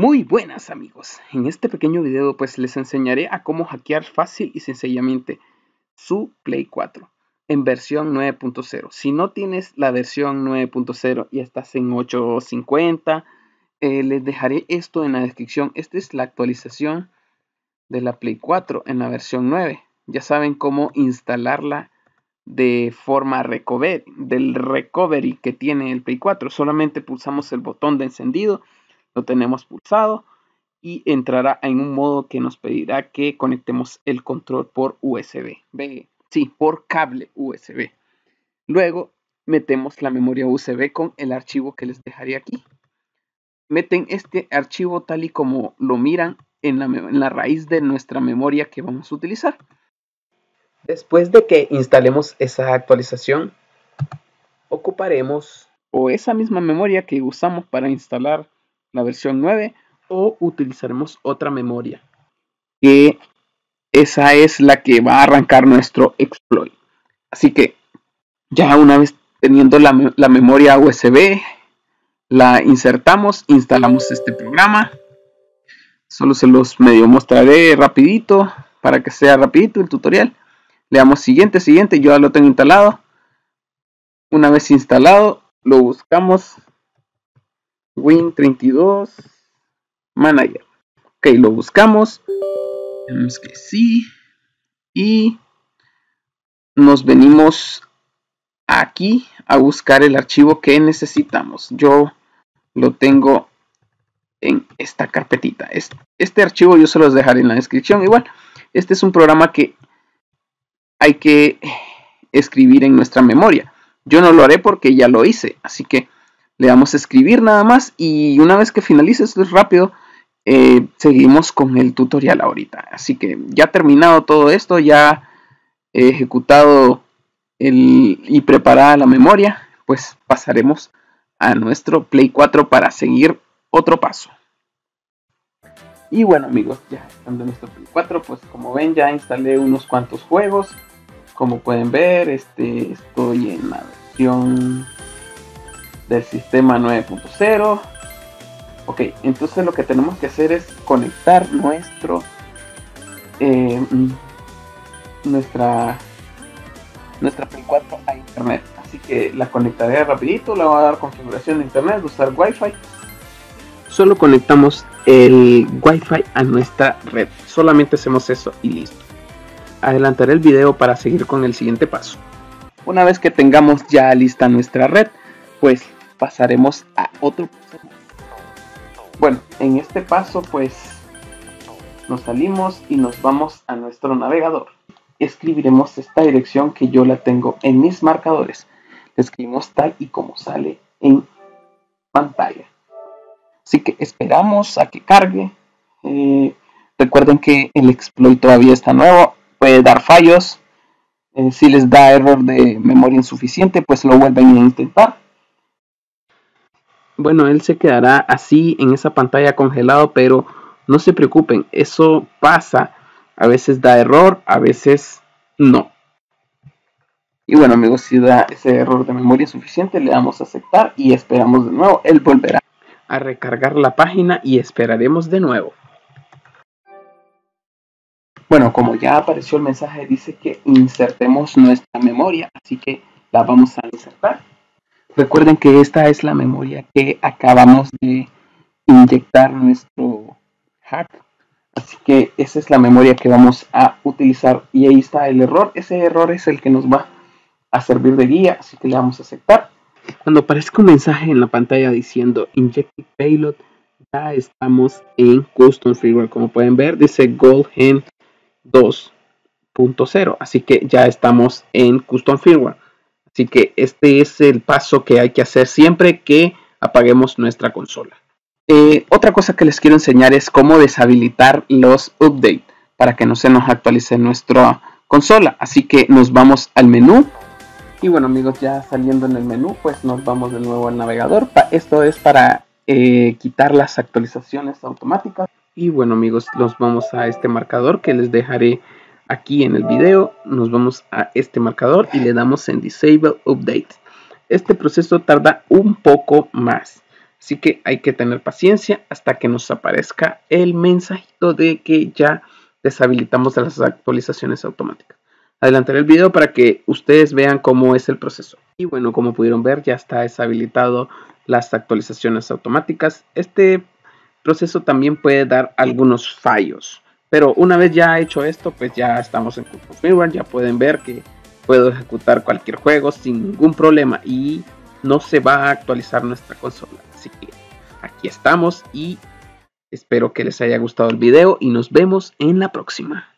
Muy buenas amigos, en este pequeño video pues les enseñaré a cómo hackear fácil y sencillamente su Play 4 en versión 9.0. Si no tienes la versión 9.0 y estás en 8.50, les dejaré esto en la descripción. Esta es la actualización de la Play 4 en la versión 9. Ya saben cómo instalarla de forma del recovery que tiene el Play 4. Solamente pulsamos el botón de encendido, lo tenemos pulsado y entrará en un modo que nos pedirá que conectemos el control por USB. Por cable USB. Luego metemos la memoria USB con el archivo que les dejaré aquí. Meten este archivo tal y como lo miran en la raíz de nuestra memoria que vamos a utilizar. Después de que instalemos esa actualización, ocuparemos o esa misma memoria que usamos para instalar la versión 9 o utilizaremos otra memoria, que esa es la que va a arrancar nuestro exploit. Así que ya una vez teniendo la memoria USB, la insertamos, instalamos este programa. Solo se los medio mostraré rapidito para que sea rapidito el tutorial. Le damos siguiente, yo ya lo tengo instalado. Una vez instalado, lo buscamos Win32 Manager. Ok, lo buscamos. Tenemos que sí. Y nos venimos aquí a buscar el archivo que necesitamos. Yo lo tengo en esta carpetita. Este archivo yo se los dejaré en la descripción. Igual, este es un programa que hay que escribir en nuestra memoria. Yo no lo haré porque ya lo hice, así que le damos a escribir nada más y una vez que finalice, esto es rápido, seguimos con el tutorial ahorita. Así que ya terminado todo esto, ya he ejecutado y preparada la memoria, pues pasaremos a nuestro Play 4 para seguir otro paso. Y bueno amigos, ya estando en nuestro Play 4, pues como ven ya instalé unos cuantos juegos. Como pueden ver, estoy en la versión del sistema 9.0. Ok, entonces lo que tenemos que hacer es conectar nuestra Play 4 a internet. Así que la conectaré rapidito, le voy a dar configuración de internet, usar Wi-Fi. Solo conectamos el Wi-Fi a nuestra red. Solamente hacemos eso y listo. Adelantaré el video para seguir con el siguiente paso. Una vez que tengamos ya lista nuestra red, pues pasaremos a otro paso. Bueno, en este paso pues nos salimos y nos vamos a nuestro navegador. Escribiremos esta dirección que yo la tengo en mis marcadores. La escribimos tal y como sale en pantalla. Así que esperamos a que cargue. Recuerden que el exploit todavía está nuevo. Puede dar fallos. Si les da error de memoria insuficiente, pues lo vuelven a intentar. Bueno, él se quedará así en esa pantalla congelado, pero no se preocupen, eso pasa. A veces da error, a veces no. Y bueno amigos, si da ese error de memoria insuficiente, le damos a aceptar y esperamos de nuevo. Él volverá a recargar la página y esperaremos de nuevo. Bueno, como ya apareció el mensaje, dice que insertemos nuestra memoria, así que la vamos a insertar. Recuerden que esta es la memoria que acabamos de inyectar nuestro hack, así que esa es la memoria que vamos a utilizar y ahí está el error. Ese error es el que nos va a servir de guía, así que le vamos a aceptar. Cuando aparezca un mensaje en la pantalla diciendo Injected Payload, ya estamos en Custom Firmware. Como pueden ver, dice GoldGen 2.0, así que ya estamos en Custom Firmware. Así que este es el paso que hay que hacer siempre que apaguemos nuestra consola. Otra cosa que les quiero enseñar es cómo deshabilitar los updates para que no se nos actualice nuestra consola. Así que nos vamos al menú. Y bueno amigos, ya saliendo en el menú, pues nos vamos de nuevo al navegador. Esto es para quitar las actualizaciones automáticas. Y bueno amigos, nos vamos a este marcador que les dejaré aquí en el video. Nos vamos a este marcador y le damos en Disable Update. Este proceso tarda un poco más, Así que hay que tener paciencia hasta que nos aparezca el mensajito de que ya deshabilitamos las actualizaciones automáticas. Adelantaré el video para que ustedes vean cómo es el proceso. Y bueno, como pudieron ver, ya está deshabilitado las actualizaciones automáticas. Este proceso también puede dar algunos fallos, pero una vez ya hecho esto, pues ya estamos en firmware. Ya pueden ver que puedo ejecutar cualquier juego sin ningún problema y no se va a actualizar nuestra consola. Así que aquí estamos y espero que les haya gustado el video y nos vemos en la próxima.